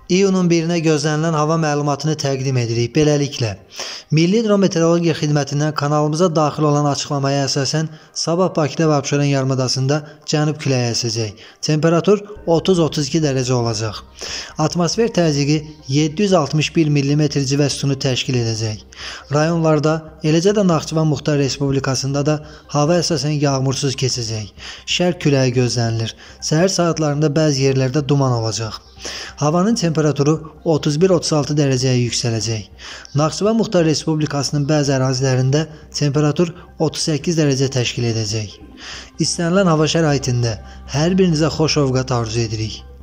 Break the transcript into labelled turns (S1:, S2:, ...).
S1: İyunun 1-nə gözlənilən hava məlumatını təqdim edirik. Beləliklə, Milli Hidrometeorologiya Xidmətindən kanalımıza daxil olan açıqlamaya əsasən sabah Bakıda və Abşeron yarımadasında cənub küləyi əsəcək. Temperatur 30-32 dərəcə olacaq. Atmosfer təzyiqi 761 mm civə sütunu təşkil edəcək. Rayonlarda, eləcə də Naxçıvan Muxtar Respublikasında da hava əsasən yağmursuz keçəcək. Şərq küləyi gözlənilir. Səhər saatlarında bəzi yerlərdə duman olacaq. Havanın temperaturu 31-36 dərəcəyə yüksələcək. Naxçıvan Muxtar Respublikasının bəzi ərazilərində temperatur 38 dərəcə təşkil edəcək. İstənilən hava şəraitində hər birinizə xoş ovqat arzu edirik.